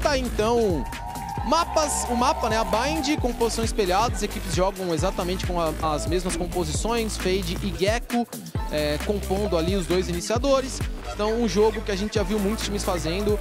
tá aí, então, o mapa, né, a Bind, composição espelhada, as equipes jogam exatamente com as mesmas composições, Fade e Gecko, compondo ali os dois iniciadores. Então, um jogo que a gente já viu muitos times fazendo,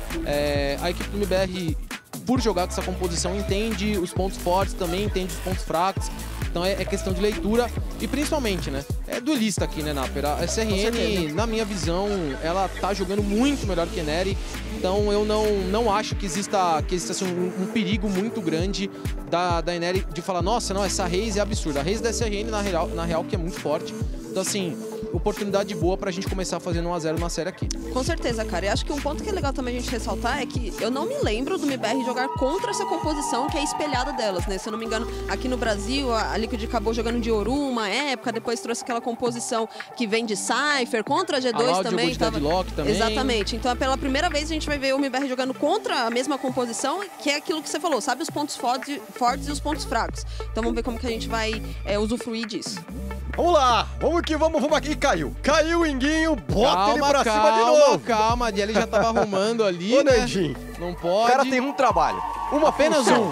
a equipe do MBR, por jogar com essa composição, entende os pontos fortes, também entende os pontos fracos. Então é questão de leitura e principalmente, né, é duelista aqui, né, Naper? A SRN, na minha visão, ela tá jogando muito melhor que a Neri. Então eu não acho que exista assim, um perigo muito grande da Neri de falar, nossa, não, essa Raze é absurda. A Raze da SRN, na real, que é muito forte. Então, assim, oportunidade boa pra gente começar fazendo 1 a 0 na série aqui. Com certeza, cara. E acho que um ponto que é legal também a gente ressaltar é que eu não me lembro do MBR jogar contra essa composição que é espelhada delas, né? Se eu não me engano, aqui no Brasil, a Liquid acabou jogando de Oru uma época, depois trouxe aquela composição que vem de Cypher, contra a G2 a também. Deadlock também. Exatamente. Então, pela primeira vez, a gente vai ver o MBR jogando contra a mesma composição, que é aquilo que você falou, sabe os pontos fortes e os pontos fracos. Então, vamos ver como que a gente vai usufruir disso. Vamos lá, vamos que vamos aqui. Caiu o Inguinho, bota ele pra cima de novo. Calma, a Jelly já tava arrumando ali, Ô, né? Nandinho, Não o pode. cara tem um trabalho, Apenas função.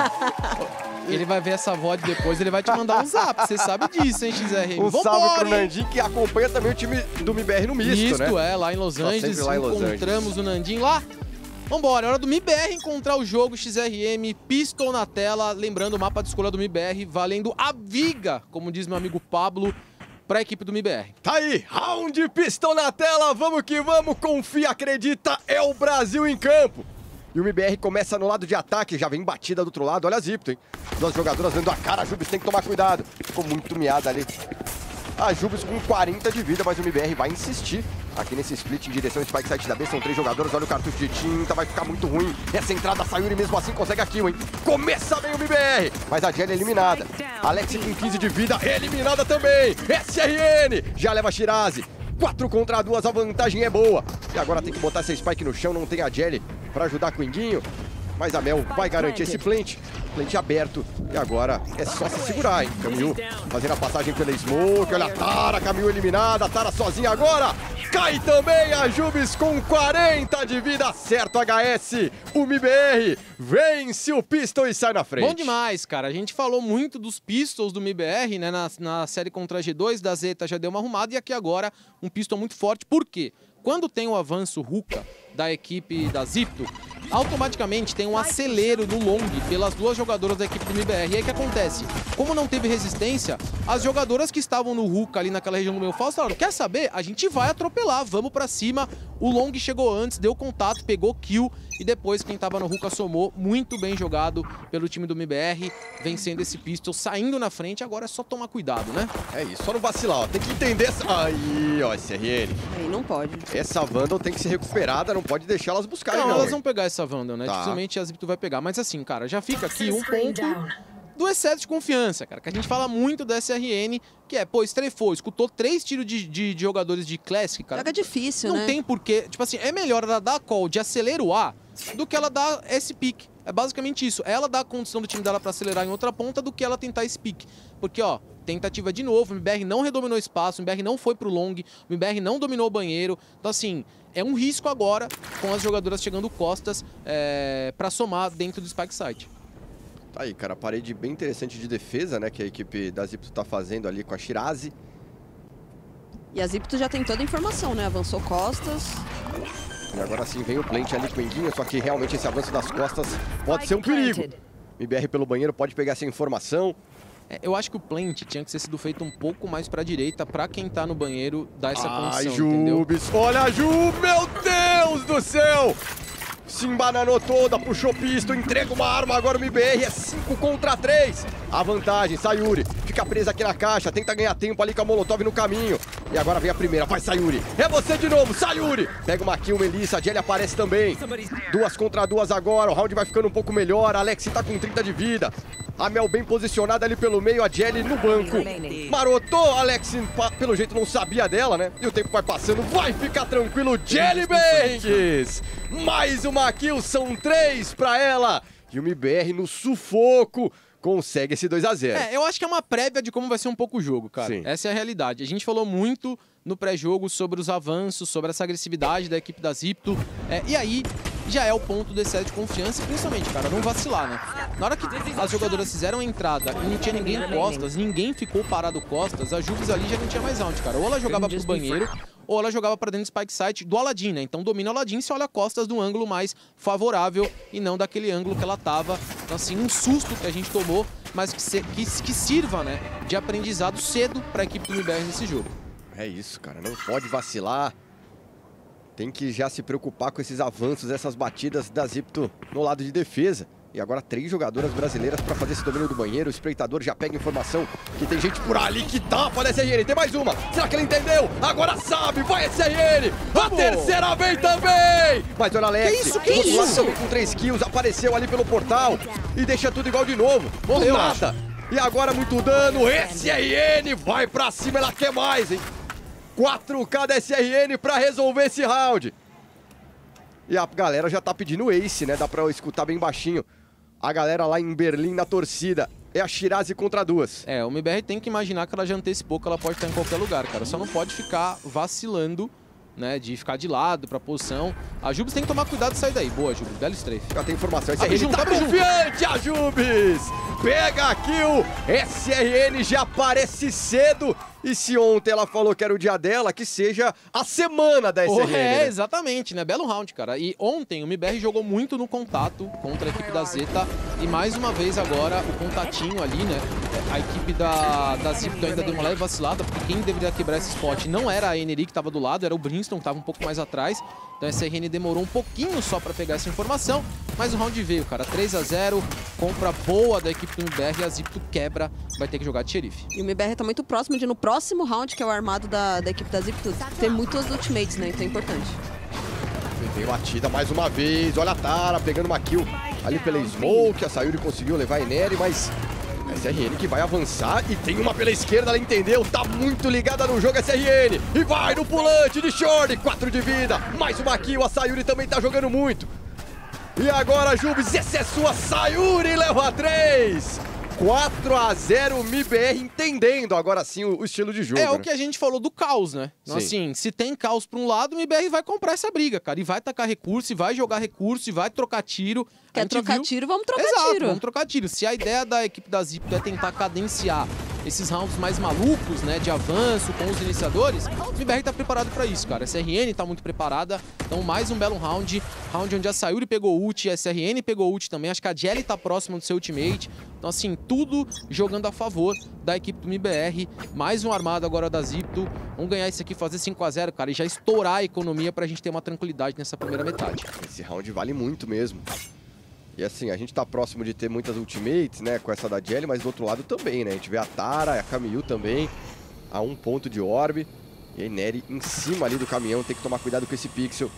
um. Ele vai ver essa VOD depois, ele vai te mandar um zap. Você sabe disso, hein, XRM? Um salve pro Nandinho, que acompanha também o time do MBR no misto, né? Lá em Los Angeles. Lá em Los Encontramos o Nandinho lá. Vambora, é hora do MBR encontrar o jogo. XRM, Pistol na tela. Lembrando, o mapa de escolha do MBR valendo a viga, como diz meu amigo Pablo, para a equipe do MBR. Tá aí, round Pistol na tela, vamos que vamos, confia, acredita, é o Brasil em campo. E o MBR começa no lado de ataque, já vem batida do outro lado, olha a Zipto, hein. Duas jogadoras dando a cara, a Jubes tem que tomar cuidado. Ficou muito miada ali. A Jubes com 40 de vida, mas o MBR vai insistir aqui nesse split em direção ao Spike Site da B. São 3 jogadores, olha o cartucho de tinta, vai ficar muito ruim. Essa entrada, Sayuri mesmo assim consegue a kill, hein. Começa bem o MBR, mas a Jelly é eliminada. Alex com 15 de vida, eliminada também. SRN já leva a Shirazi. 4 contra 2, a vantagem é boa. E agora tem que botar esse Spike no chão, não tem a Jelly pra ajudar com o Inguinho. Mas a Mel vai garantir esse plant aberto. E agora é só se segurar, hein? Camil fazendo a passagem pela Smoke. Olha a Tara, Camil eliminada. A Tara sozinha agora. Cai também a Jubes com 40 de vida. Certo, HS. O MBR vence o Pistol e sai na frente. Bom demais, cara. A gente falou muito dos Pistols do MBR, né? Na série contra a G2, da Zeta já deu uma arrumada. E aqui agora um Pistol muito forte. Por quê? Quando tem o avanço Ruka da equipe da Zipto, automaticamente tem um acelero no long pelas duas jogadoras da equipe do MBR. E aí o que acontece? Como não teve resistência, as jogadoras que estavam no Ruka ali naquela região do meio falso falaram, quer saber? A gente vai atropelar, vamos pra cima. O long chegou antes, deu contato, pegou kill e depois quem tava no Ruka somou. Muito bem jogado pelo time do MBR, vencendo esse pistol, saindo na frente. Agora é só tomar cuidado, né? É isso, só não vacilar, ó. Tem que entender essa... Aí, ó, SRN. Aí não pode. Essa Vandal tem que ser recuperada, não pode deixar elas buscarem, Não, não. elas vão pegar essa Vandal, né? Tá. Dificilmente a Zipto vai pegar. Mas assim, cara, já fica aqui um ponto do excesso de confiança, cara. Que a gente fala muito da SRN, que é, pô, estrefou, escutou 3 tiros de jogadores de Classic, cara. Joga difícil, né? Não tem porquê. Tipo assim, é melhor ela dar call de acelera o A do que ela dar esse pick. É basicamente isso. Ela dá a condição do time dela pra acelerar em outra ponta do que ela tentar esse pick. Porque, ó, tentativa de novo, o MBR não redominou espaço, o MBR não foi pro long, o MBR não dominou o banheiro. Então, assim, é um risco agora com as jogadoras chegando costas pra somar dentro do Spike Site. Tá aí, cara, parede bem interessante de defesa, né, que a equipe da Zipto tá fazendo ali com a Shirazi. E a Zipto já tem toda a informação, né? Avançou costas. E agora sim vem o plant ali com o Inguinho, só que realmente esse avanço das costas pode ser um perigo. MBR pelo banheiro pode pegar essa informação. Eu acho que o plant tinha que ter sido feito um pouco mais pra direita, pra quem tá no banheiro dar essa condição, entendeu? Olha a Ju, meu Deus do céu! Se embananou toda, puxou pisto, entrega uma arma, agora o MBR é 5 contra 3. A vantagem, Sayuri, fica presa aqui na caixa, tenta ganhar tempo ali com a Molotov no caminho. E agora vem a primeira, vai Sayuri, é você de novo, Sayuri! Pega uma kill, Melissa, a Jelly aparece também. 2 contra 2 agora, o round vai ficando um pouco melhor, a Alex tá com 30 de vida. A Mel bem posicionada ali pelo meio, a Jelly no banco. Marotou, Alex, pelo jeito não sabia dela, né? E o tempo vai passando, vai ficar tranquilo, Jelly Bangs! Mais uma kill, são 3 pra ela. E o MBR no sufoco consegue esse 2 a 0. Eu acho que é uma prévia de como vai ser um pouco o jogo, cara. Sim. Essa é a realidade. A gente falou muito no pré-jogo sobre os avanços, sobre essa agressividade da equipe da Zipto. E aí, já é o ponto do excesso de confiança e principalmente, cara, não vacilar, né? Na hora que as jogadoras fizeram a entrada e não tinha ninguém costas, ninguém ficou parado costas, a Jubes ali já não tinha mais round, cara. Ou ela jogava pro banheiro, ou ela jogava pra dentro do spike site do Aladdin, né? Então domina o Aladdin, se olha costas do ângulo mais favorável e não daquele ângulo que ela tava. Então, assim, um susto que a gente tomou, mas que sirva, né, de aprendizado cedo pra equipe do MIBR nesse jogo. É isso, cara. Não pode vacilar. Tem que já se preocupar com esses avanços, essas batidas da Zipto no lado de defesa. E agora 3 jogadoras brasileiras para fazer esse domínio do banheiro. O espreitador já pega informação que tem gente por ali que tapa da SRN. Tem mais uma. Será que ele entendeu? Agora sabe. Vai SRN. A terceira vem também. Mas olha Alex. Que isso? Com 3 kills. Apareceu ali pelo portal. E deixa tudo igual de novo. Morreu, nada. E agora muito dano. SRN vai pra cima. Ela quer mais, hein? 4K da SRN pra resolver esse round. E a galera já tá pedindo ace, né? Dá pra eu escutar bem baixinho. A galera lá em Berlim na torcida. É a Shirazi contra 2. É, o MBR tem que imaginar que ela já antecipou que ela pode estar em qualquer lugar, cara. Só não pode ficar vacilando, né? De ficar de lado pra posição. A Jubes tem que tomar cuidado e sair daí. Boa, Jubes. Belo strafe. Já tem informação. Abre SRN tá confiante, a Jubes! Pega a kill! SRN já aparece cedo. E se ontem ela falou que era o dia dela, que seja a semana da SRN. É, exatamente, né? Belo round, cara. E ontem o MBR jogou muito no contato contra a equipe da Zeta. E mais uma vez agora o contatinho ali, né? A equipe da Zipto ainda deu uma leve vacilada, porque quem deveria quebrar esse spot não era a Enery que tava do lado, era o Brimstone que tava um pouco mais atrás. Então a SRN demorou um pouquinho só pra pegar essa informação, mas o round veio, cara. 3-0, compra boa da equipe do MBR e a Zipto quebra, vai ter que jogar de xerife. E o MBR tá muito próximo de, no próximo round, que é o armado da equipe da Zipto, ter muitos ultimates, né? Então é importante. Veio batida mais uma vez, olha a Tara pegando uma kill ali pela Smoke, a Sayuri conseguiu levar a Enery, mas a SRN que vai avançar e tem uma pela esquerda, ela entendeu, tá muito ligada no jogo SRN, e vai no pulante de short, 4 de vida, mais uma kill, a Sayuri também tá jogando muito. E agora, Jubes, essa é sua, Sayuri leva 3! 4-0, MIBR entendendo agora sim o estilo de jogo. É, né? O que a gente falou do caos, né? Então, assim, se tem caos pra um lado, o MIBR vai comprar essa briga, cara. E vai tacar recurso, e vai jogar recurso, e vai trocar tiro. Quer trocar tiro, vamos trocar Exato, tiro. Vamos trocar tiro. Se a ideia da equipe da Zipto é tentar cadenciar esses rounds mais malucos, né, de avanço com os iniciadores, o MIBR tá preparado pra isso, cara. A SRN tá muito preparada, então mais um belo round onde a Sayuri pegou ult, a SRN pegou ult também, acho que a Jelly tá próxima do seu ultimate, então assim, tudo jogando a favor da equipe do MIBR, mais um armado agora da Zipto, vamos ganhar isso aqui, fazer 5-0, cara, e já estourar a economia pra gente ter uma tranquilidade nessa primeira metade. Esse round vale muito mesmo. E assim, a gente tá próximo de ter muitas ultimates, né, com essa da Jelly, mas do outro lado também, né? A gente vê a Tara, a Camille também, a 1 ponto de orb. E a Enery em cima ali do caminhão, tem que tomar cuidado com esse pixel.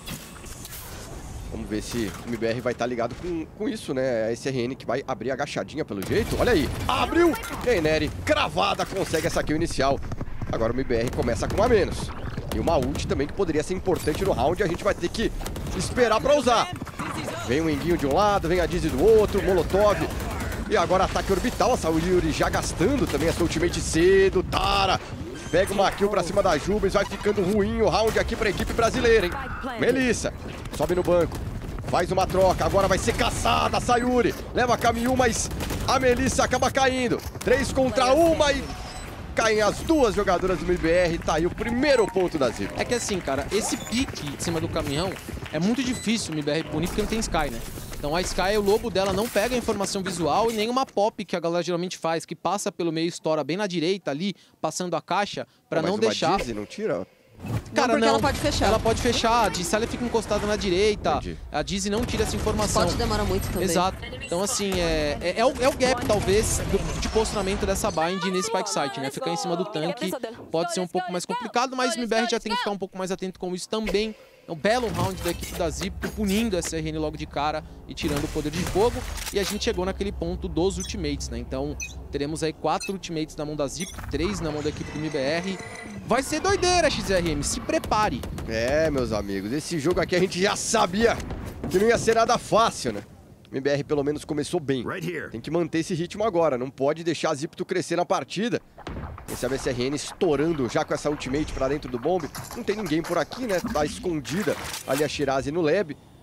Vamos ver se o MIBR vai estar ligado com isso, né? A SRN que vai abrir agachadinha pelo jeito. Olha aí, abriu! E a Enery, cravada, consegue essa kill inicial. Agora o MIBR começa com 1 a menos. E uma ult também que poderia ser importante no round, a gente vai ter que esperar pra usar. Vem o Enguinho de um lado, vem a Dizzy do outro, Molotov. E agora ataque orbital, a Sayuri já gastando também a sua ultimate cedo. Tara pega uma kill pra cima da Jubes, vai ficando ruim o round aqui pra equipe brasileira, hein? Melissa sobe no banco, faz uma troca, agora vai ser caçada a Sayuri. Leva a Camille, mas a Melissa acaba caindo. 3 contra 1 e caem as 2 jogadoras do MIBR, tá aí o primeiro ponto da Zipto. É que assim, cara, esse pique em cima do caminhão é muito difícil o MIBR punir porque não tem Sky, né? Então a Sky, o lobo dela não pega a informação visual e nem uma pop que a galera geralmente faz, que passa pelo meio e estoura bem na direita ali, passando a caixa, pra não deixar... Mas Dizzy não tira? Cara, não, porque ela pode fechar. Ela pode fechar, a Dizzy ela fica encostada na direita, Entendi. a Dizzy não tira essa informação. Spot demora muito também. Exato. Então, assim, é o gap, talvez, de posicionamento dessa bind nesse spike site, né? Ficar em cima do tanque pode ser um pouco mais complicado, mas o MIBR já tem que ficar um pouco mais atento com isso também. É um belo round da equipe da Zipto, punindo a SRN logo de cara e tirando o poder de fogo. E a gente chegou naquele ponto dos ultimates, né? Então, teremos aí 4 ultimates na mão da Zipto, 3 na mão da equipe do MIBR. Vai ser doideira, XRM, se prepare. É, meus amigos, esse jogo aqui a gente já sabia que não ia ser nada fácil, né? O MIBR pelo menos começou bem. Tem que manter esse ritmo agora, não pode deixar a Zipto crescer na partida. Esse ABCRN estourando já com essa ultimate pra dentro do bombe. Não tem ninguém por aqui, né? Tá escondida ali a Shirazi no lab.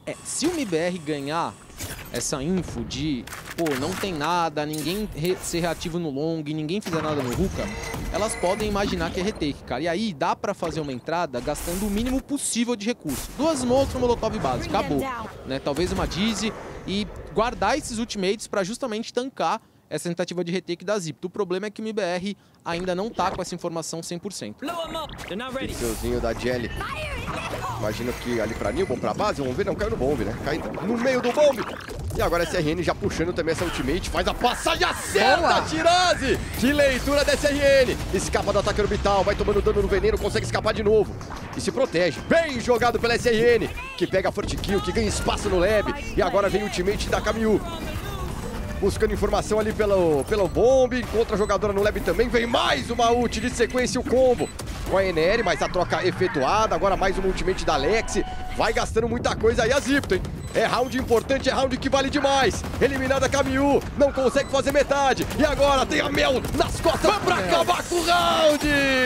Se o MIBR ganhar essa info de, pô, não tem nada, ninguém ser reativo no long, ninguém fizer nada no hookah, elas podem imaginar que é retake, cara. E aí dá pra fazer uma entrada gastando o mínimo possível de recurso. 2 smokes no molotov base, acabou. Né? Talvez uma dizzy e guardar esses ultimates pra justamente tancar essa tentativa de retake da Zipto. O problema é que o MIBR ainda não tá com essa informação 100%. Pixelzinho da Jelly. Imagino que ali pra Nilbon, pra base, vamos ver, não caiu no bomb, né? Cai no meio do bomb. E agora a SRN já puxando também essa ultimate, faz a passagem, acerta a Tirase! Que leitura da SRN! Escapa do ataque orbital, vai tomando dano no veneno, consegue escapar de novo. E se protege. Bem jogado pela SRN, que pega a first kill, que ganha espaço no lab. E agora vem o ultimate da Camille. Buscando informação ali pelo bomb, encontra a jogadora no lab também, vem mais uma ult de sequência, o combo com a NR, mas a troca efetuada, agora mais uma ultimate da Alex, vai gastando muita coisa aí a Zipto, hein? É round importante, é round que vale demais, eliminada a Camille, não consegue fazer metade, e agora tem a Mel nas costas pra acabar com o round!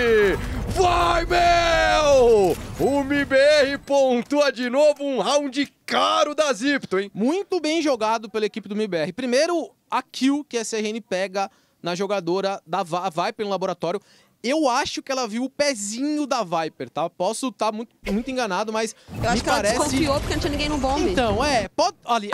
Vai, Mel! O MIBR pontua de novo um round caro da Zipto, hein? Muito bem jogado pela equipe do MIBR. Primeiro, a kill que a SRN pega na jogadora da Viper no laboratório. Eu acho que ela viu o pezinho da Viper, tá? Posso estar muito enganado, mas eu acho que parece... ela desconfiou porque não tinha ninguém no bombe. Então, pode... Ali,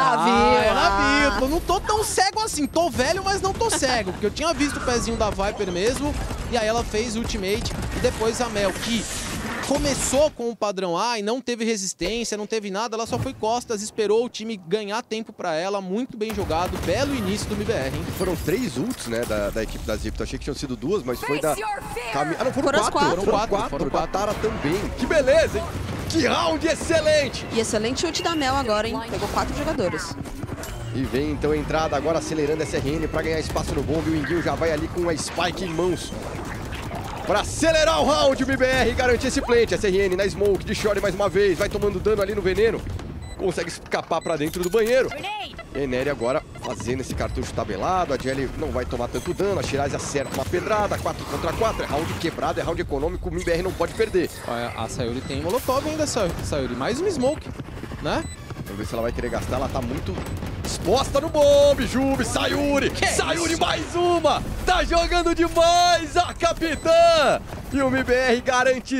ela viu. Eu não tô tão cego assim. Tô velho, mas não tô cego. Porque eu tinha visto o pezinho da Viper mesmo. E aí ela fez o ultimate. E depois a Mel, que começou com o padrão A e não teve resistência, não teve nada. Ela só foi costas, esperou o time ganhar tempo pra ela. Muito bem jogado. Belo início do MIBR, hein? Foram 3 ults, né, da equipe da Zipto. Achei que tinham sido 2, mas foi da... Ah, não, foram 4. Foram 4. Tara também. Que beleza, hein? Que round excelente! E excelente ult da Mel agora, hein? Pegou 4 jogadores. E vem então a entrada agora acelerando a SRN pra ganhar espaço no bombe. O Inguil já vai ali com a Spike em mãos. Pra acelerar o round, o MIBR garante esse plant. SRN na smoke de Shore mais uma vez. Vai tomando dano ali no veneno. Consegue escapar pra dentro do banheiro. E a Nery agora fazendo esse cartucho tabelado. A Jelly não vai tomar tanto dano. A Shiraz acerta uma pedrada. 4 contra 4. É round quebrado, é round econômico. O MIBR não pode perder. Olha, a Sayuri tem molotov ainda, Sayuri. Mais um smoke, né? Vamos ver se ela vai querer gastar. Ela tá muito exposta no bombe. Jubi, Sayuri. Sayuri mais uma. Tá jogando demais a capitã. E o MIBR garante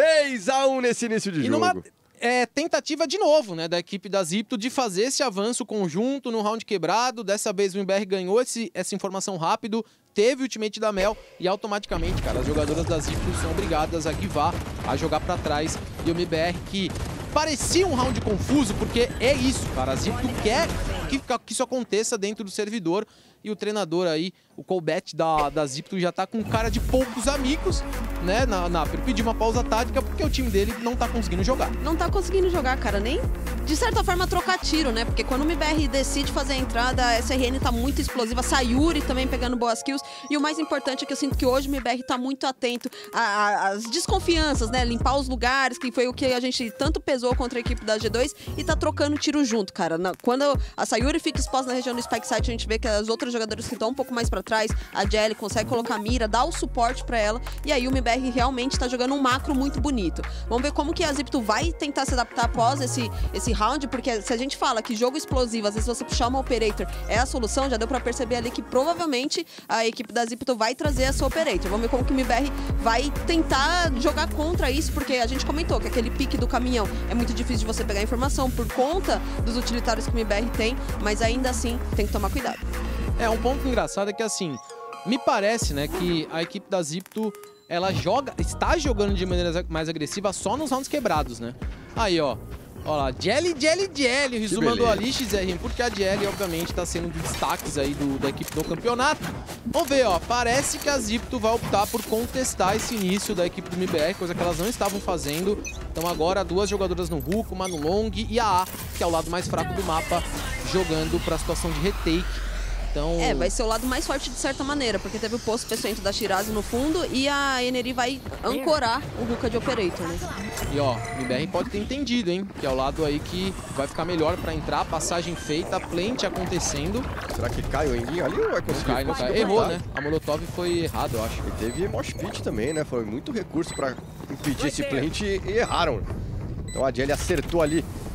6-1 nesse início de jogo. Tentativa de novo, né, da equipe da Zipto de fazer esse avanço conjunto no round quebrado. Dessa vez o MIBR ganhou essa informação rápido, teve o ultimate da Mel e automaticamente, cara, as jogadoras da Zipto são obrigadas a guivar, a jogar pra trás. E o MIBR, que parecia um round confuso, porque é isso, cara, a Zipto quer que isso aconteça dentro do servidor. E o treinador aí, o Colbert da Zipto, já tá com cara de poucos amigos, né? Ele pediu uma pausa tática porque o time dele não tá conseguindo jogar. Não tá conseguindo jogar, cara, nem de certa forma trocar tiro, né? Porque quando o MIBR decide fazer a entrada, a SRN tá muito explosiva, a Sayuri também pegando boas kills. E o mais importante é que eu sinto que hoje o MIBR tá muito atento às desconfianças, né? Limpar os lugares, que foi o que a gente tanto pesou contra a equipe da G2 e tá trocando tiro junto, cara. Quando a Sayuri fica exposta na região do Spike Site, a gente vê que as outras jogadores que estão um pouco mais pra trás, a Jelly consegue colocar a mira, dar o suporte pra ela, e aí o MIBR realmente tá jogando um macro muito bonito. Vamos ver como que a Zipto vai tentar se adaptar após esse round, porque se a gente fala que jogo explosivo, às vezes você puxar uma Operator é a solução, já deu pra perceber ali que provavelmente a equipe da Zipto vai trazer essa Operator. Vamos ver como que o MIBR vai tentar jogar contra isso, porque a gente comentou que aquele pique do caminhão é muito difícil de você pegar informação por conta dos utilitários que o MIBR tem, mas ainda assim tem que tomar cuidado. Um ponto engraçado é que, assim, me parece, né, que a equipe da Zipto, ela está jogando de maneira mais agressiva só nos rounds quebrados, né? Aí, ó lá, Jelly, resumando ali, XRM, porque a Jelly, obviamente, tá sendo um dos destaques aí da equipe do campeonato. Vamos ver, ó, parece que a Zipto vai optar por contestar esse início da equipe do MIBR, coisa que elas não estavam fazendo. Então agora 2 jogadoras no hook, uma no long e a A, que é o lado mais fraco do mapa, jogando pra situação de retake. Então... vai ser o lado mais forte de certa maneira, porque teve o posto peçonhento da Shiraz no fundo e a NR vai ancorar o hookah de Operator, né? E ó, o MIBR pode ter entendido, hein? Que é o lado aí que vai ficar melhor pra entrar, passagem feita, plant acontecendo. Será que cai o Enguinho ali ou vai conseguir? Não cai. Errou, né? A Molotov foi errado, eu acho. E teve mosh pit também, né? Foi muito recurso pra impedir esse plant e erraram. Então a Jelly acertou ali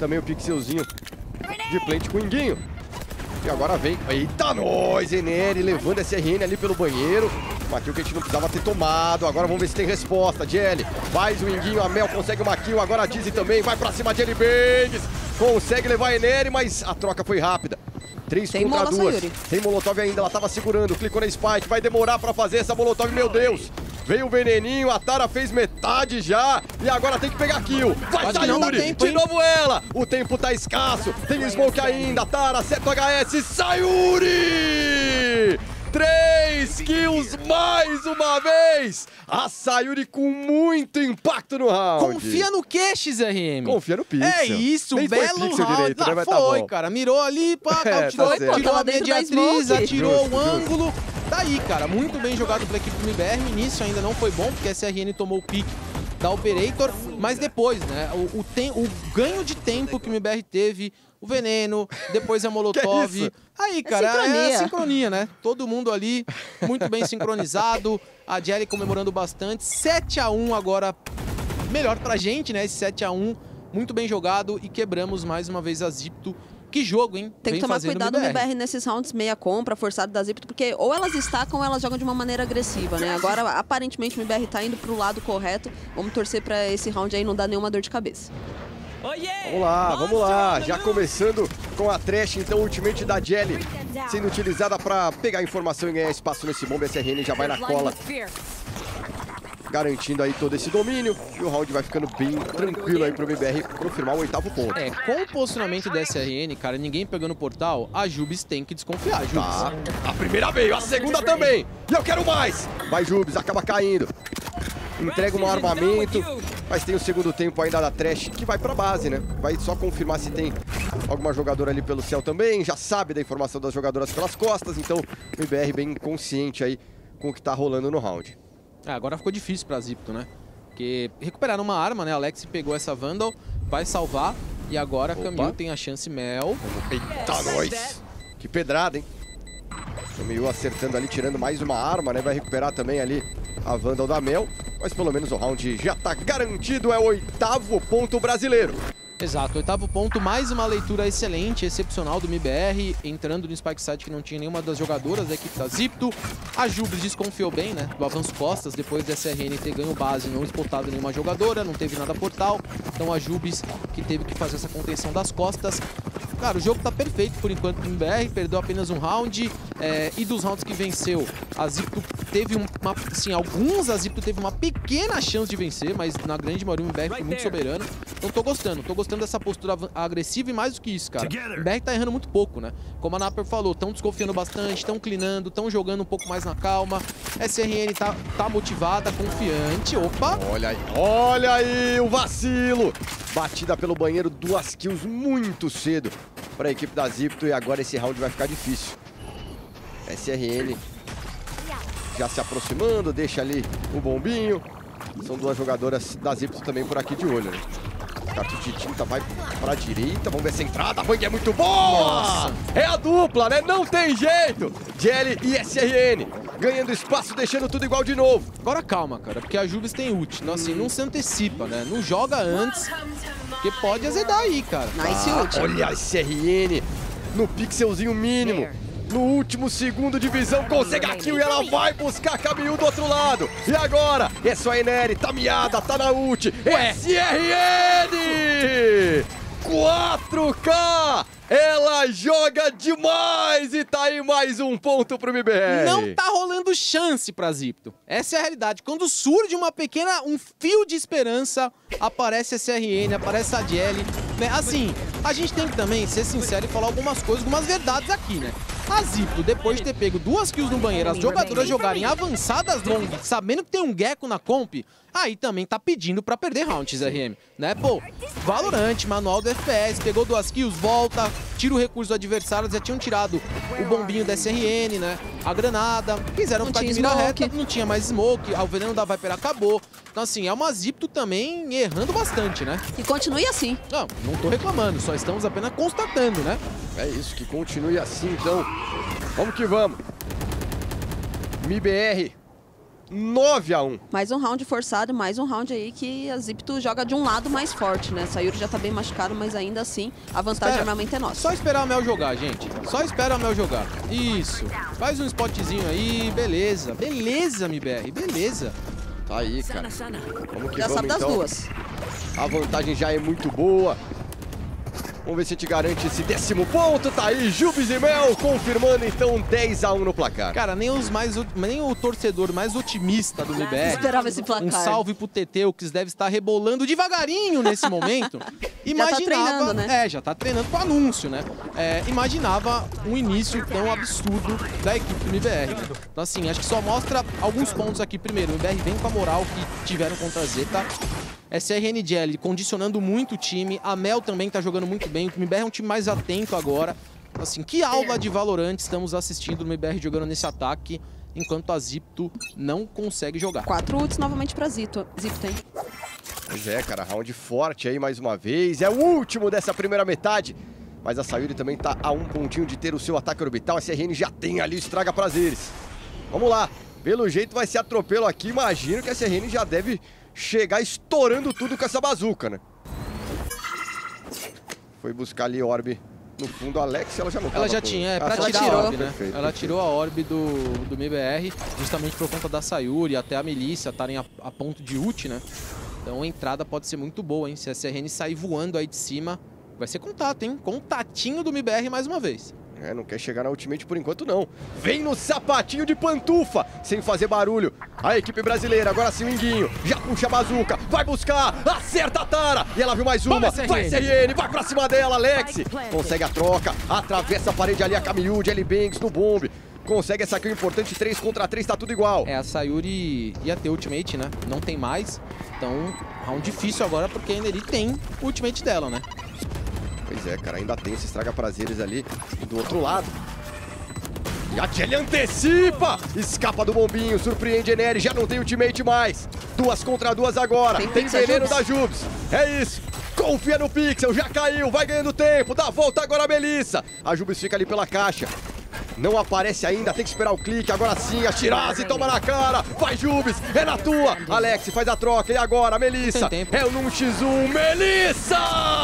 também o pixelzinho de plant com o Inguinho. E agora vem, eita nós, Eneri levando esse RN ali pelo banheiro. Uma kill que a gente não precisava ter tomado. Agora vamos ver se tem resposta. Jelly faz o Inguinho, a Mel consegue uma kill. Agora a Dizzy também vai pra cima. Jelly Bangs consegue levar a Eneri, mas a troca foi rápida. 3 contra 2. Tem Molotov ainda, ela tava segurando. Clicou na Spike, vai demorar pra fazer essa Molotov, meu Deus. Veio o veneninho, a Tara fez metade já. E agora tem que pegar kill. Vai, Sayuri! De novo ela! O tempo tá escasso. Tem Smoke ainda. Tara, acerta o HS. Sayuri! 3 kills mais uma vez! A Sayuri com muito impacto no round. Confia no que, XRM? Confia no pixel. É isso, nem belo foi pixel round. direito, né? Mas foi, tá bom. cara. Mirou ali, pá, tirou a mediatriz, atirou o ângulo. Tá aí, cara. Muito bem jogado pela equipe do MIBR. O início ainda não foi bom, porque a SRN tomou o pique da Operator. Mas depois, né? O ganho de tempo que o MIBR teve... O veneno, depois a Molotov. Aí, cara, é a sincronia, né? Todo mundo ali muito bem sincronizado. A Jelly comemorando bastante. 7-1 agora, melhor pra gente, né? Esse 7-1, muito bem jogado. E quebramos mais uma vez a Zipto. Que jogo, hein? Tem que tomar cuidado no MIBR nesses rounds meia compra, forçado da Zipto, porque ou elas estacam ou elas jogam de uma maneira agressiva, né? Agora, aparentemente, o MIBR tá indo pro lado correto. Vamos torcer pra esse round aí não dar nenhuma dor de cabeça. Vamos lá, já começando com a Trash, então o ultimate da Jelly sendo utilizada para pegar informação e ganhar espaço nesse bomb. SRN já vai na cola, garantindo aí todo esse domínio, e o round vai ficando bem tranquilo aí pro MIBR confirmar o 8º ponto. Com o posicionamento da SRN, cara, ninguém pegando o portal, a Jubes tem que desconfiar, Jubes. Tá, a primeira veio, a segunda também, e eu quero mais! Vai Jubes, acaba caindo. Entrega um armamento, mas tem o segundo tempo ainda da Trash, que vai pra base, né? Vai só confirmar se tem alguma jogadora ali pelo céu também, já sabe da informação das jogadoras pelas costas, então o MIBR bem consciente aí com o que tá rolando no round. Agora ficou difícil pra Zipto, né? Porque recuperaram uma arma, né? Alex pegou essa Vandal, vai salvar, e agora a Camille tem a chance Mel. Eita, nós! Que pedrada, hein? Camille acertando ali, tirando mais uma arma, né? Vai recuperar também ali a Vandal da Mel. Mas pelo menos o round já tá garantido, é o 8º ponto brasileiro. Exato, 8º ponto, mais uma leitura excelente, excepcional do MIBR, entrando no Spike Site que não tinha nenhuma das jogadoras da equipe da Zipto. A Jubes desconfiou bem, né, do avanço costas, depois da SRN ter ganho base, não spotado nenhuma jogadora, não teve nada portal. Então a Jubes que teve que fazer essa contenção das costas. Cara, o jogo tá perfeito por enquanto pro MIBR, perdeu apenas um round, e dos rounds que venceu, a Zipto teve alguns a Zipto teve uma pequena chance de vencer, mas na grande maioria o MIBR foi muito soberano. Então tô gostando dessa postura agressiva e mais do que isso, cara. O MIBR tá errando muito pouco, né? Como a Naper falou, tão desconfiando bastante, tão cleanando, tão jogando um pouco mais na calma. SRN tá motivada, confiante, opa! Olha aí o vacilo! Batida pelo banheiro, 2 kills muito cedo para a equipe da Zipto, e agora esse round vai ficar difícil. SRN já se aproximando, deixa ali o bombinho. São 2 jogadoras da Zipto também por aqui de olho, né? Cartucho de tinta vai pra direita, vamos ver essa entrada, a Bang é muito boa! Nossa. É a dupla, né? Não tem jeito! Jelly e SRN ganhando espaço, deixando tudo igual de novo. Agora calma, cara, porque a Jubes tem ult, então assim, não se antecipa, né? Não joga antes, porque pode azedar aí, cara. Nice ult. Olha a SRN no pixelzinho mínimo. No último segundo de visão, consegue a kill e ela vai buscar a Camille do outro lado. E agora, é só a Eneri, tá miada, tá na ult. SRN! 4K! Ela joga demais e tá aí mais um ponto pro MIBR. Não tá rolando chance pra Zipto. Essa é a realidade. Quando surge um fio de esperança, aparece a SRN, aparece a Jelly. Né? Assim, a gente tem que também ser sincero e falar algumas coisas, algumas verdades aqui, né? A Zipto, depois de ter pego 2 kills no banheiro, as jogadoras jogarem avançadas long, sabendo que tem um Gecko na comp, aí também tá pedindo pra perder round, XRM, né? Pô, Valorant, manual do FPS, pegou 2 kills, volta, tira o recurso do adversário, já tinham tirado o bombinho da SRN, né? A granada, quiseram ficar de mira reta, não tinha mais smoke, o veneno da Viper acabou. Então assim, é uma Zipto também errando bastante, né? E continue assim. Não tô reclamando, só estamos apenas constatando, né? É isso, que continue assim, então. Vamos que vamos. MIBR 9-1. Mais um round forçado, mais um round aí que a Zipto joga de um lado mais forte, né? Sayuri já tá bem machucado, mas ainda assim a vantagem realmente é nossa. Só esperar a Mel jogar, gente. Só espera a Mel jogar. Isso. Faz um spotzinho aí, beleza. Beleza, MBR, beleza. Tá aí, cara. Vamos que Já vamos, sabe das então. duas. A vantagem já é muito boa. Vamos ver se a gente garante esse 10º ponto. Tá aí, Jubes e Mel confirmando então 10-1 no placar. Cara, nem o torcedor mais otimista do MBR. Esperava esse placar. Um salve pro Teteu, que deve estar rebolando devagarinho nesse momento. Já tá treinando, né? Já tá treinando com anúncio, né? Imaginava um início tão absurdo da equipe do MBR. Então, assim, acho que só mostra alguns pontos aqui. Primeiro, o MBR vem com a moral que tiveram contra a Zeta. SRN Jelly condicionando muito o time. A Mel também tá jogando muito bem. O MBR é um time mais atento agora. Assim, que aula de Valorant estamos assistindo o MBR jogando nesse ataque, enquanto a Zipto não consegue jogar. 4 ults novamente pra Zipto, hein? Pois é, cara, round forte aí mais uma vez. É o último dessa primeira metade. Mas a Sayuri também tá a um pontinho de ter o seu ataque orbital. A SRN já tem ali o estraga prazeres. Vamos lá. Pelo jeito vai ser atropelo aqui. Imagino que a SRN já deve chegar estourando tudo com essa bazuca, né? Foi buscar ali orbe no fundo. A Alex, ela já não tava. Ela já tinha, pra ela tirar tirou. a orbe, né? Perfeito, Ela tirou a orbe do MBR, justamente por conta da Sayuri, até a Melissa estarem a ponto de ult, né? Então a entrada pode ser muito boa, hein? Se a SRN sair voando aí de cima, vai ser contato, hein? Contatinho do MBR mais uma vez. Não quer chegar na ultimate por enquanto, não. Vem no sapatinho de pantufa, sem fazer barulho. A equipe brasileira, agora sim o Inguinho. Já puxa a bazuca, vai buscar, acerta a Tara. E ela viu mais uma, vai SRN, vai pra cima dela, Alex. Consegue a troca, atravessa a parede ali, a Camille, Jelly Banks no bombe. Consegue essa kill importante, 3 contra 3, tá tudo igual. A Sayuri ia ter ultimate, né? Não tem mais. Então, round difícil agora, porque a Enery tem o ultimate dela, né? Pois é, cara, ainda tem esse estraga prazeres ali do outro lado. E a Jelly antecipa! Escapa do bombinho, surpreende a Enery, já não tem ultimate mais. 2 contra 2 agora, tem veneno da Jubes. É isso, confia no Pixel, já caiu, vai ganhando tempo, dá a volta agora a Melissa. A Jubes fica ali pela caixa. Não aparece ainda, tem que esperar o clique. Agora sim, a Shirazi toma na cara. Vai, Jubes, é na tua. Alex faz a troca. E agora, a Melissa. É um 1x1. Melissa!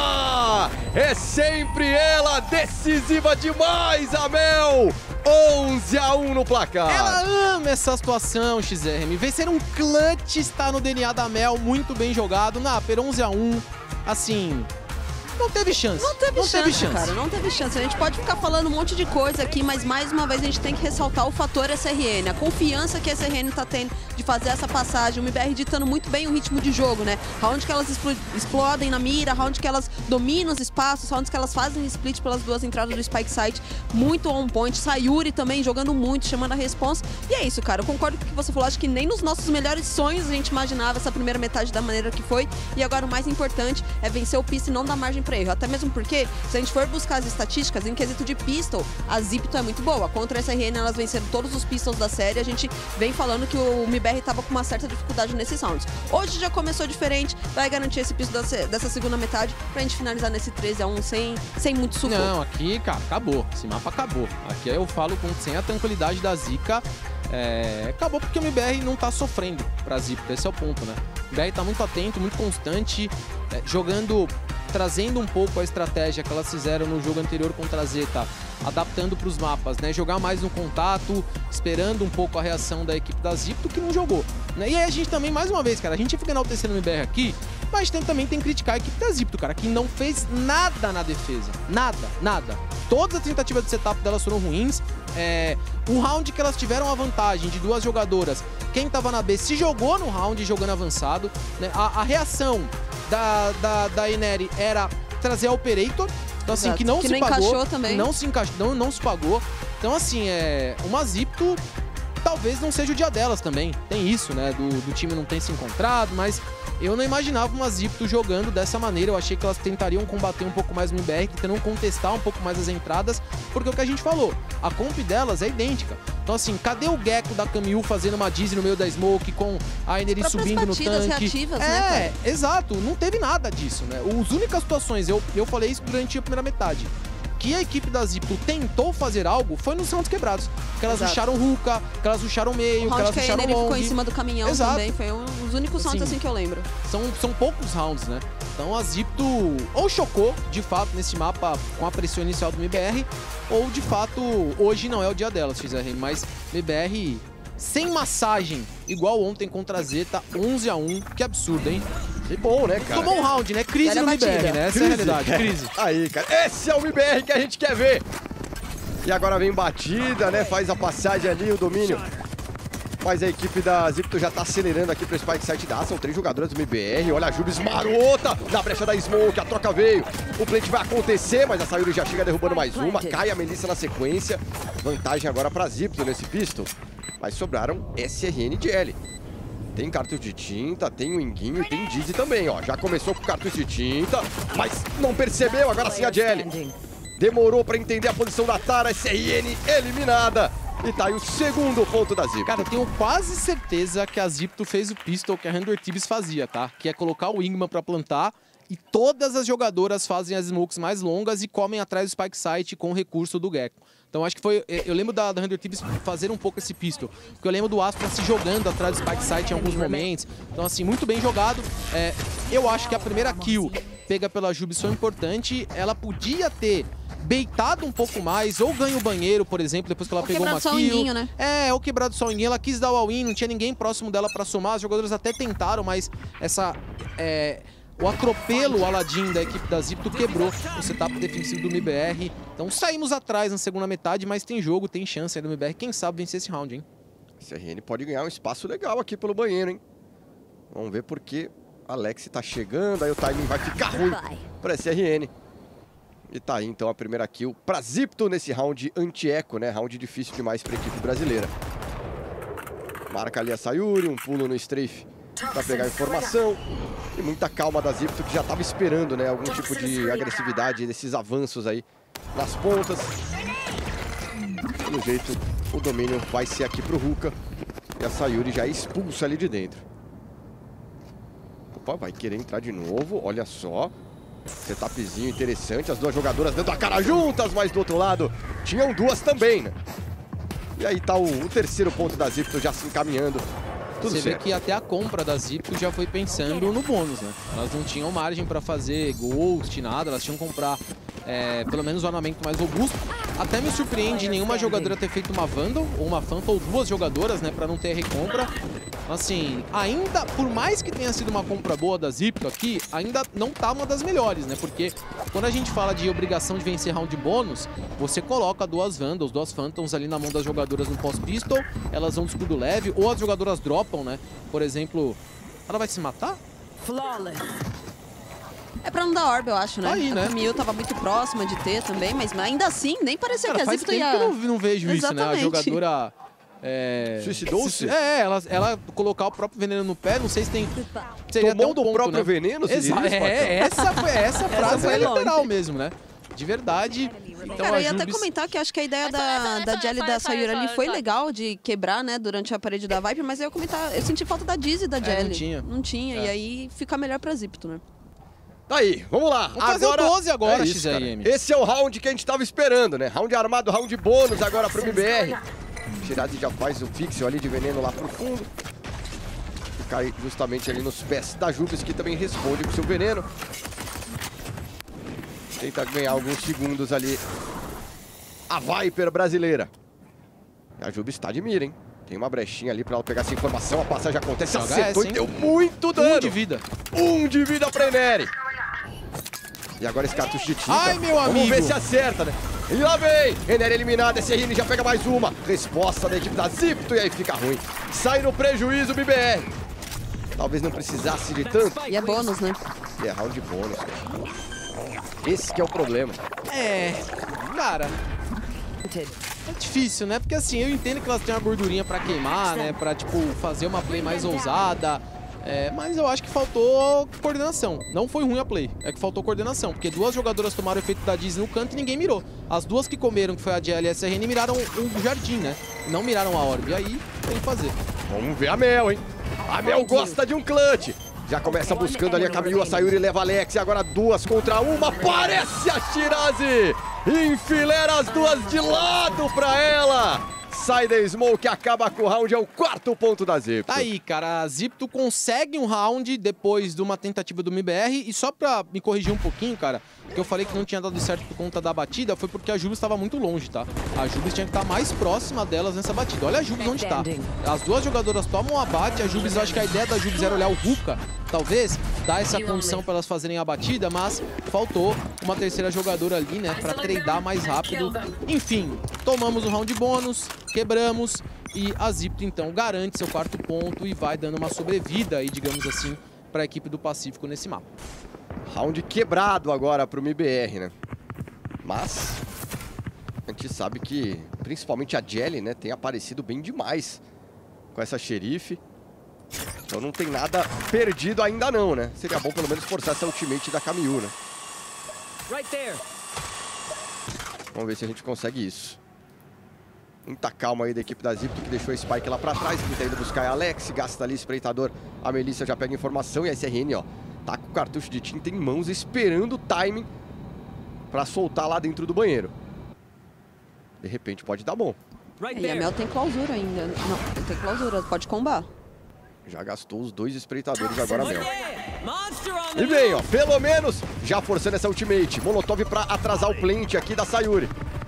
É sempre ela, decisiva demais, a Mel. 11-1 no placar. Ela ama essa situação, XRM. Vencer um clutch está no DNA da Mel. Muito bem jogado. Naper, 11-1. Assim... Não teve chance. Não teve chance, cara. Não teve chance. A gente pode ficar falando um monte de coisa aqui, mas mais uma vez a gente tem que ressaltar o fator SRN. A confiança que a SRN tá tendo de fazer essa passagem. O MBR ditando muito bem o ritmo de jogo, né? Round que elas explodem na mira, round que elas dominam os espaços, round que elas fazem split pelas duas entradas do Spike Site. Muito on point. Sayuri também jogando muito, chamando a responsa. E é isso, cara. Eu concordo com o que você falou. Acho que nem nos nossos melhores sonhos a gente imaginava essa primeira metade da maneira que foi. E agora o mais importante é vencer o pista e não dar margem pra erro. Até mesmo porque, se a gente for buscar as estatísticas, em quesito de pistol, a Zipto é muito boa. Contra a SRN, elas venceram todos os pistols da série. A gente vem falando que o MBR tava com uma certa dificuldade nesses rounds. Hoje já começou diferente, vai garantir esse pistol dessa segunda metade pra gente finalizar nesse 13-1 sem muito sufoco. Não, aqui, cara, acabou. Esse mapa acabou. Aqui eu falo sem a tranquilidade da Zika. Acabou porque o MBR não tá sofrendo pra Zipto, esse é o ponto, né? O MBR tá muito atento, muito constante, trazendo um pouco a estratégia que elas fizeram no jogo anterior contra a Zeta, adaptando para os mapas, né? Jogar mais no contato, esperando um pouco a reação da equipe da Zipto, que não jogou, né? E aí a gente também, mais uma vez, cara, a gente fica enaltecendo o MBR aqui, mas também tem que criticar a equipe da Zipto, cara, que não fez nada na defesa. Nada. Todas as tentativas de setup delas foram ruins. O round que elas tiveram a vantagem de 2 jogadoras, quem tava na B se jogou no round jogando avançado, né? A reação da Enery era trazer a Operator, então assim, que não se pagou, encaixou também. não se pagou. Então assim, uma Zipto talvez não seja o dia delas também. Tem isso, né, do time não ter se encontrado, mas eu não imaginava uma Zipto jogando dessa maneira. Eu achei que elas tentariam combater um pouco mais no MBR, tentando contestar um pouco mais as entradas, porque é o que a gente falou, a comp delas é idêntica. Então assim, cadê o Gecko da Camille fazendo uma Dizzy no meio da smoke, com a Enery subindo no tanque? Reativas, né, exato, não teve nada disso, né? As únicas situações, eu falei isso durante a primeira metade, que a equipe da Zippo tentou fazer algo foi nos rounds quebrados. Que elas rusharam Hookah, que elas rusharam meio, que elas rusharam long. Ele ficou em cima do caminhão também, foi um dos únicos rounds assim que eu lembro. São poucos rounds, né? Então a Zippo ou chocou, de fato, nesse mapa com a pressão inicial do MBR, ou de fato, hoje não é o dia delas, mas MBR sem massagem, igual ontem contra a Zeta, 11-1, que absurdo, hein? Que bom, né, cara? Tomou um round, né? Crise no MBR, né? Essa é a realidade, crise. Aí, cara, esse é o MBR que a gente quer ver. E agora vem batida, né? Faz a passagem ali, o domínio. Mas a equipe da Zipto já tá acelerando aqui pro Spike Site da. São 3 jogadoras do MBR. Olha a Jubes marota na brecha da Smoke. A troca veio. O plant vai acontecer, mas a Sayuri já chega derrubando mais uma. Cai a Melissa na sequência. Vantagem agora pra Zipto nesse pistol. Mas sobraram SRN e GL. Tem cartucho de tinta, tem o Inguinho e tem Dizzy também, ó. Já começou com cartucho de tinta, mas não percebeu. Agora sim a GL. Demorou pra entender a posição da Tara. SRN eliminada. E tá aí o segundo ponto da Zipto. Cara, eu tenho quase certeza que a Zipto fez o pistol que a Randor Thieves fazia, tá? Que é colocar o Wingman pra plantar e todas as jogadoras fazem as smokes mais longas e comem atrás do Spike Site com o recurso do Gecko. Então acho que foi... Eu lembro da Randor Thieves fazer um pouco esse pistol. Porque eu lembro do Astra se jogando atrás do Spike Site em alguns momentos. Então assim, muito bem jogado. Eu acho que a primeira kill pega pela Jubes foi importante. Ela podia ter beitado um pouco mais, ou ganha o banheiro, por exemplo, depois que ela pegou uma kill. Né? Ou quebrado só o Inguinho. Ela quis dar o all-in, não tinha ninguém próximo dela pra somar. Os jogadores até tentaram, mas o atropelo Aladdin da equipe da Zipto quebrou o setup defensivo do MBR. Então saímos atrás na segunda metade, mas tem jogo, tem chance aí do MBR. Quem sabe vencer esse round, hein? SRN pode ganhar um espaço legal aqui pelo banheiro, hein? Vamos ver porque Alex tá chegando, aí o timing vai ficar ruim pra SRN. E tá aí então a primeira kill pra Zipto nesse round anti-eco, né? Round difícil demais pra equipe brasileira. Marca ali a Sayuri, um pulo no strafe pra pegar a informação. E muita calma da Zipto, que já tava esperando, né? Algum tipo de agressividade nesses avanços aí nas pontas. Pelo jeito, o domínio vai ser aqui pro Hookah. E a Sayuri já expulsa ali de dentro. Opa, vai querer entrar de novo, olha só. Setupzinho interessante, as duas jogadoras dando a cara juntas, mas do outro lado tinham duas também, né? E aí tá o terceiro ponto da Zipto já se encaminhando. Tudo Você certo. vê que até a compra da Zipto já foi pensando no bônus, né? Elas não tinham margem para fazer ghost, nada, elas tinham que comprar pelo menos um armamento mais robusto. Até me surpreende nenhuma jogadora ter feito uma Vandal ou uma Phantom, ou duas jogadoras, né, para não ter recompra. Assim, ainda, por mais que tenha sido uma compra boa da Zipto aqui, ainda não tá uma das melhores, né? Porque quando a gente fala de obrigação de vencer round bônus, você coloca duas Vandals, duas Phantoms ali na mão das jogadoras no pós-pistol, elas vão de escudo leve, ou as jogadoras dropam, né? Por exemplo, ela vai se matar? Flawless. É pra não dar orb, eu acho, né? Aí, né? A Camille tava muito próxima de ter também, mas ainda assim, nem parecia que a faz Zipto tempo ia... que eu não vejo isso, né? A jogadora... Suicidou-se? Ela colocar o próprio veneno no pé, não sei se tem... Seria Tomou até um do ponto, próprio né? veneno? Essa frase foi é longe. literal mesmo, né? De verdade. Então, Cara, eu ia até comentar que acho que a ideia da Jelly e da Sayuri ali foi legal de quebrar, né, durante a parede da Viper, mas eu ia comentar, eu senti falta da Dizzy e da Jelly. Não tinha. E aí fica melhor pra Zipto, né? Tá aí, vamos lá. Vamos fazer o 12 agora, isso, XRM. Esse é o round que a gente tava esperando, né? Round armado, round bônus agora pro MBR. Tirado já faz o pixel ali de veneno lá pro fundo. E cai justamente ali nos pés da Jubes, que também responde com seu veneno. Tenta ganhar alguns segundos ali a Viper brasileira. E a Jubes tá de mira, hein? Tem uma brechinha ali pra ela pegar essa informação. A passagem acontece, acertou e deu muito dano. 1 de vida. 1 de vida pra Eneri. E agora esse cartucho de tinta. Ai, meu amigo. Vamos ver se acerta, né? E lá vem! Eneri eliminada, SRN já pega mais uma. Resposta da equipe da Zipto e aí fica ruim. Sai no prejuízo o BBR. Talvez não precisasse de tanto. E é bônus, né? E é round bônus, cara. Esse que é o problema. Cara... É difícil, né? Porque assim, eu entendo que elas têm uma gordurinha pra queimar, né? Pra, tipo, fazer uma play mais ousada. Mas eu acho que faltou coordenação. Não foi ruim a play, é que faltou coordenação. Porque duas jogadoras tomaram o efeito da Dizzy no canto e ninguém mirou. As duas que comeram, que foi a GL e a SRN, miraram o jardim, né? Não miraram a orb. E aí, tem que fazer. Vamos ver a Mel, hein? A Mel gosta de um clutch. Já começa buscando ali a Camille, a Sayuri leva a Alex. E agora 2 contra 1. Aparece a Shirazi! Enfileira as duas de lado pra ela. Sai da Smoke, acaba com o round, é o 4º ponto da Zipto. Tá aí, cara, a Zipto consegue um round depois de uma tentativa do MBR. E só pra me corrigir um pouquinho, cara, que eu falei que não tinha dado certo por conta da batida, foi porque a Jubes estava muito longe, tá? A Jubes tinha que estar mais próxima delas nessa batida. Olha a Jubes onde tá. As duas jogadoras tomam abate, a Jubes, eu acho que a ideia da Jubes era olhar o Ruka, talvez, dar essa condição para elas fazerem a batida, mas faltou uma terceira jogadora ali, né, pra tradar mais rápido. Enfim, tomamos o round bônus, quebramos, e a Zipto, então, garante seu 4º ponto e vai dando uma sobrevida aí, digamos assim, para a equipe do Pacífico nesse mapa. Round quebrado agora pro MBR, né? Mas a gente sabe que, principalmente a Jelly, né, tem aparecido bem demais com essa xerife. Então não tem nada perdido ainda não, né? Seria bom pelo menos forçar essa ultimate da Camille, né? Vamos ver se a gente consegue isso. Muita calma aí da equipe da Zipto, que deixou a Spike lá pra trás. Quem tá indo buscar é a Alex, gasta ali espreitador. A Melissa já pega informação e a SRN, ó, tá com o cartucho de tinta em mãos, esperando o timing pra soltar lá dentro do banheiro. De repente pode dar bom. E a Mel tem clausura ainda. Não, não tem clausura, pode combar. Já gastou os 2 espreitadores agora, Mel. E bem, ó, pelo menos já forçando essa ultimate. Molotov pra atrasar o plant aqui da Sayuri.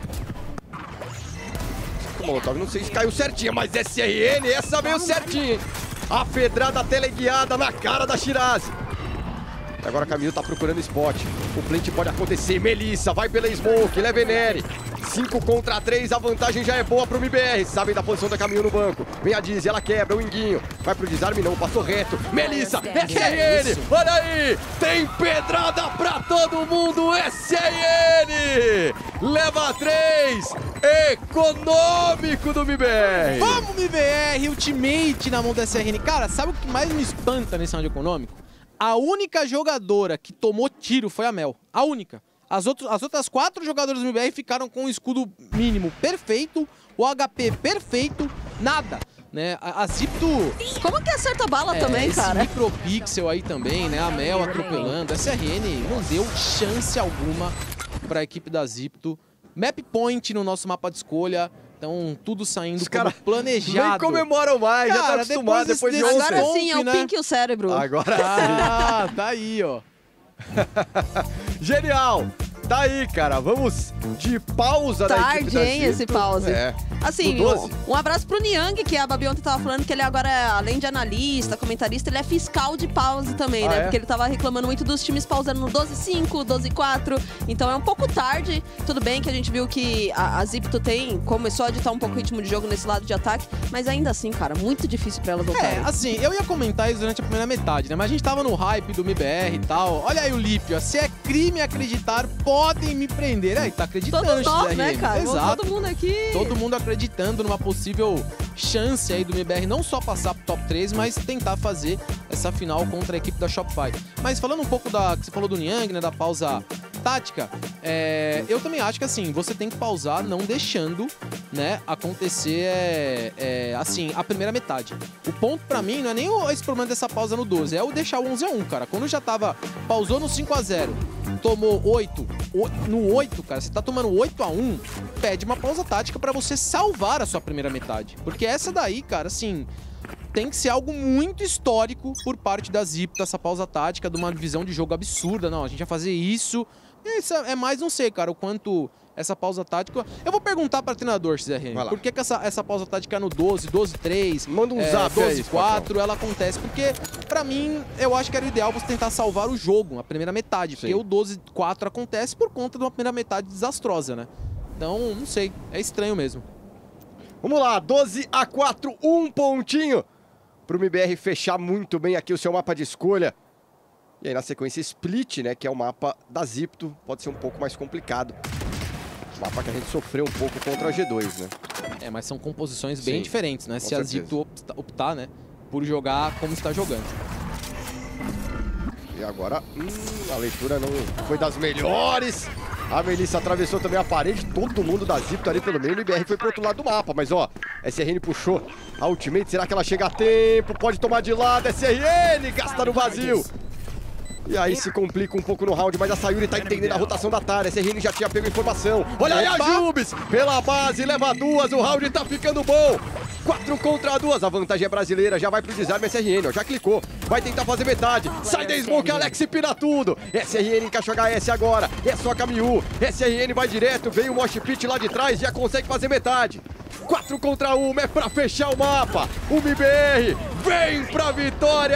O Molotov não sei se caiu certinho, mas SRN, essa veio certinho, hein? A pedrada teleguiada na cara da Shirazi. E agora a Camille tá procurando spot. O plant pode acontecer. Melissa vai pela Smoke, Levenere. 5 contra 3, a vantagem já é boa pro MBR. Sabem da posição da Camille no banco. Vem a Dizzy, ela quebra o Inguinho. Vai pro desarme, não, passou reto. Melissa, SRN, olha aí. Tem pedrada pra todo mundo, SRN. Leva 3, econômico do MBR. Vamos, MBR, ultimate na mão da SRN. Cara, sabe o que mais me espanta nesse round econômico? A única jogadora que tomou tiro foi a Mel. A única. As outras 4 jogadoras do MBR ficaram com o escudo mínimo perfeito, o HP perfeito, nada. Né? A Zipto... Como que acerta a bala também, cara? Esse micropixel aí também, né? A Mel atropelando. A SRN não deu chance alguma para a equipe da Zipto. Map point no nosso mapa de escolha. Então, tudo saindo como planejado. Nem comemoram mais, cara, já tá acostumado depois de ontem. Agora sim, é o pink e o cérebro. Agora sim. Ah, tá aí, ó. Genial! Tá aí, cara. Vamos de pausa da equipe da Tarde, hein, esse pause. É. Assim, um abraço pro Niang, que a Babi ontem tava falando que ele agora, além de analista, comentarista, ele é fiscal de pause também, né? É? Porque ele tava reclamando muito dos times pausando no 12-5, 12-4. Então é um pouco tarde. Tudo bem que a gente viu que a Zipto começou a ditar um pouco o ritmo de jogo nesse lado de ataque, mas ainda assim, cara, muito difícil pra elas voltarem. Assim, eu ia comentar isso durante a primeira metade, né? Mas a gente tava no hype do MBR e tal. Olha aí o Lípio, se é crime acreditar, podem me prender. Aí, tá acreditando, Todos nós, XRM. né, cara? Exato. Todo mundo aqui. Todo mundo acreditando numa possível chance aí do MBR não só passar pro top 3, mas tentar fazer essa final contra a equipe da Shopify. Mas falando um pouco que você falou do Niang, né, da pausa tática, eu também acho que assim, você tem que pausar não deixando, né, acontecer assim, a primeira metade. O ponto pra mim não é nem esse problema dessa pausa no 12, é o deixar o 11-1, cara. Quando já pausou no 5-0, tomou 8, no 8, cara, você tá tomando 8-1, pede uma pausa tática pra você salvar a sua primeira metade. Porque essa daí, cara, assim, tem que ser algo muito histórico por parte da Zipto, essa pausa tática de uma visão de jogo absurda. Não, a gente vai fazer isso. Isso é mais, não sei, cara, o quanto essa pausa tática... Eu vou perguntar para o treinador, XRM, por que essa pausa tática no 12, 12-3, manda um zap 12-4, ela acontece? Porque, pra mim, eu acho que era o ideal você tentar salvar o jogo, a primeira metade. Sim. Porque o 12-4 acontece por conta de uma primeira metade desastrosa, né? Então, não sei, é estranho mesmo. Vamos lá, 12-4, um pontinho pro MBR fechar muito bem aqui o seu mapa de escolha. E aí na sequência Split, né, que é o mapa da Zipto, pode ser um pouco mais complicado. Mapa que a gente sofreu um pouco contra a G2, né? Mas são composições bem diferentes, né? Se a Zipto optar, né, por jogar como está jogando. E agora, a leitura não foi das melhores. A Melissa atravessou também a parede, todo mundo da Zipto ali pelo meio, e o MBR foi pro outro lado do mapa. Mas ó, SRN puxou a ultimate, será que ela chega a tempo? Pode tomar de lado, SRN, gasta no vazio. E aí se complica um pouco no round, mas a Sayuri tá entendendo a rotação da Tara. SRN já tinha pego informação. Olha aí a Jubes pela base, leva 2, o round tá ficando bom. 4 contra 2, a vantagem é brasileira, já vai pro desarme SRN, ó, já clicou. Vai tentar fazer metade, sai da smoke, Alex pina tudo. SRN encaixa HS agora, é só Kamiu. SRN vai direto, vem o Mosh Pit lá de trás, já consegue fazer metade. 4 contra 1, é pra fechar o mapa. O MBR vem pra vitória,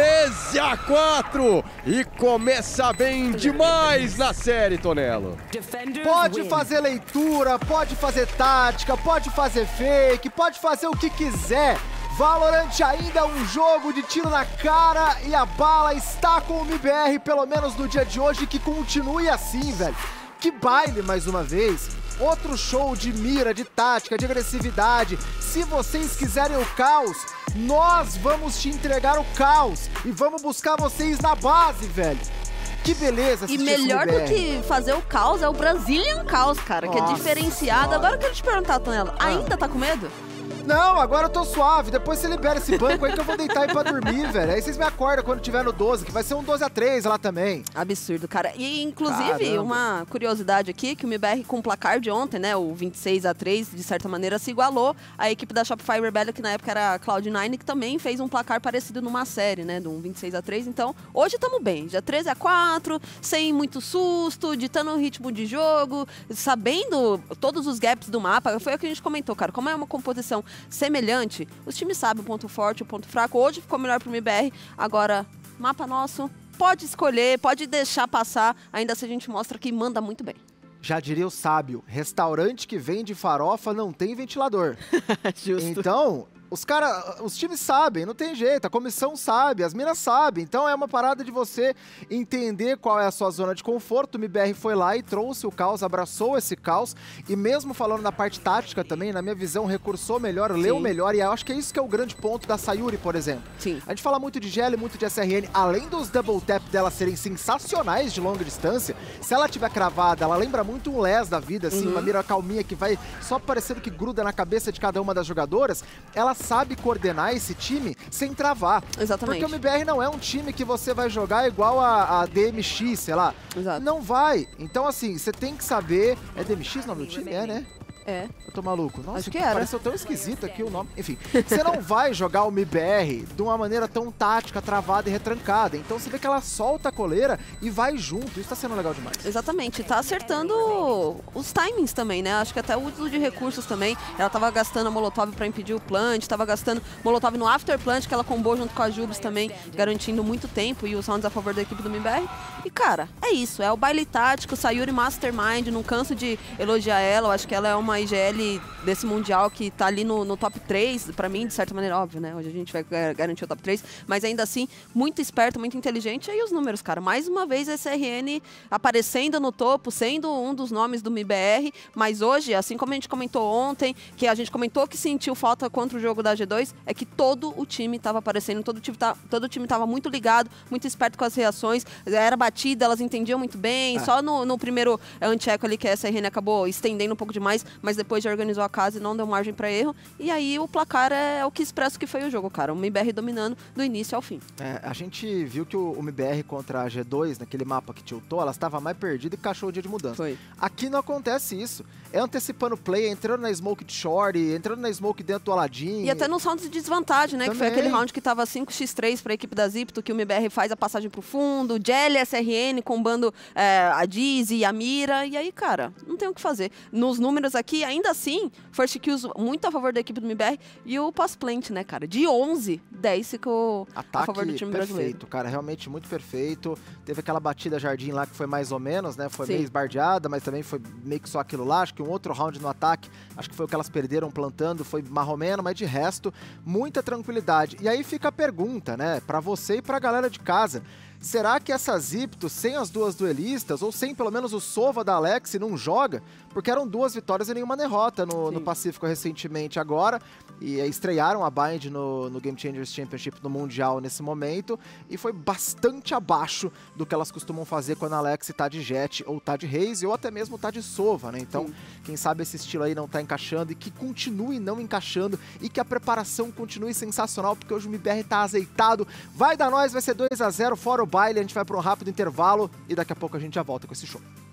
13-4. E começa bem demais na série, Tonelo. Pode fazer leitura, pode fazer tática, pode fazer fake, pode fazer o que quiser. Valorant ainda é um jogo de tiro na cara e a bala está com o MBR, pelo menos no dia de hoje, que continue assim, velho. Que baile mais uma vez. Outro show de mira, de tática, de agressividade. Se vocês quiserem o caos, nós vamos te entregar o caos e vamos buscar vocês na base, velho. Que beleza assistir. E melhor do que fazer o caos é o Brazilian Caos, cara, que é diferenciado. Agora eu quero te perguntar, Tonela, ainda tá com medo? Não, agora eu tô suave. Depois você libera esse banco aí que eu vou deitar aí pra dormir, velho. Aí vocês me acordam quando tiver no 12, que vai ser um 12-3 lá também. Absurdo, cara. E, inclusive, Caramba. uma curiosidade aqui, que o MBR com o placar de ontem, né, o 26-3, de certa maneira, se igualou à equipe da Shopify Rebellion, que na época era a Cloud9, que também fez um placar parecido numa série, né, de um 26-3. Então, hoje estamos bem. Já 13-4, sem muito susto, ditando o ritmo de jogo, sabendo todos os gaps do mapa. Foi o que a gente comentou, cara. Como é uma composição semelhante, os times sabem o ponto forte, o ponto fraco. Hoje ficou melhor pro MBR, agora, mapa nosso, pode escolher, pode deixar passar, ainda assim a gente mostra que manda muito bem. Já diria o sábio, restaurante que vende farofa não tem ventilador. Justo. Então, os times sabem, não tem jeito, a comissão sabe, as minas sabem. Então é uma parada de você entender qual é a sua zona de conforto. O MBR foi lá e trouxe o caos, abraçou esse caos. E mesmo falando na parte tática também, na minha visão, recursou melhor, leu melhor. E eu acho que é isso que é o grande ponto da Sayuri, por exemplo. Sim. A gente fala muito de GL, muito de SRN. Além dos double tap dela serem sensacionais de longa distância, se ela tiver cravada, ela lembra muito um Les da vida, assim, uma mira calminha que vai só parecendo que gruda na cabeça de cada uma das jogadoras. Ela sabe coordenar esse time sem travar. Exatamente. Porque o MBR não é um time que você vai jogar igual a DMX, sei lá. Exato. Não vai. Então, assim, você tem que saber... É DMX o nome do time? É, né? É. Eu tô maluco. Nossa, Acho que era. pareceu tão esquisito aqui o nome. Enfim, você não vai jogar o MBR de uma maneira tão tática, travada e retrancada. Então você vê que ela solta a coleira e vai junto. Isso tá sendo legal demais. Exatamente, tá acertando os timings também, né? Acho que até o uso de recursos também. Ela tava gastando a Molotov pra impedir o plant, tava gastando Molotov no after plant, que ela combou junto com a Jubes também, garantindo muito tempo e os rounds a favor da equipe do MBR. E, cara, é isso, é o baile tático, Sayuri Mastermind, não canso de elogiar ela, eu acho que ela é uma IGL desse Mundial que tá ali no top 3, pra mim, de certa maneira, óbvio, né? Hoje a gente vai garantir o top 3, mas ainda assim, muito esperto, muito inteligente. E aí os números, cara, mais uma vez a SRN aparecendo no topo, sendo um dos nomes do MBR, mas hoje, assim como a gente comentou ontem, que a gente comentou que sentiu falta contra o jogo da G2, é que todo o time tava aparecendo, todo o time tava muito ligado, muito esperto com as reações, era batida, elas entendiam muito bem, só no primeiro anti-eco ali que a SRN acabou estendendo um pouco demais, mas depois já organizou a casa e não deu margem pra erro. E aí o placar é o que expressa o que foi o jogo, cara. O MBR dominando do início ao fim. A gente viu que o MBR contra a G2, naquele mapa que tiltou, ela estava mais perdida e cachou o dia de mudança. Foi. Aqui não acontece isso. É antecipando play, entrando na smoke de short, entrando na smoke dentro do Aladdin. E até nos rounds de desvantagem, né? Também. Que foi aquele round que tava 5x3 pra equipe da Zipto, que o MBR faz a passagem pro fundo, Jelly, SRN, combando a Dizzy e a Mira. E aí, cara, não tem o que fazer. Nos números aqui, ainda assim, first kills muito a favor da equipe do MBR e o post-plant, né, cara? De 11, 10 ficou a favor do time brasileiro. Perfeito, cara, realmente muito perfeito. Teve aquela batida Jardim lá que foi mais ou menos, né? Foi Sim. meio esbardeada, mas também foi meio que só aquilo lá. Acho que um outro round no ataque, acho que foi o que elas perderam plantando, foi marromeno, mas de resto, muita tranquilidade. E aí fica a pergunta, né, pra você e pra galera de casa. Será que essa Zipto, sem as duas duelistas, ou sem pelo menos o Sova da Alex, não joga? Porque eram 2 vitórias e nenhuma derrota no Pacífico recentemente agora. E estrearam a Bind no Game Changers Championship no Mundial nesse momento. E foi bastante abaixo do que elas costumam fazer quando a Alex tá de Jet, ou tá de Raze, ou até mesmo tá de Sova, né? Então, quem sabe esse estilo aí não tá encaixando e que continue não encaixando e que a preparação continue sensacional, porque hoje o MBR tá azeitado. Vai dar nós, vai ser 2-0, fora o o baile, a gente vai para um rápido intervalo e daqui a pouco a gente já volta com esse show.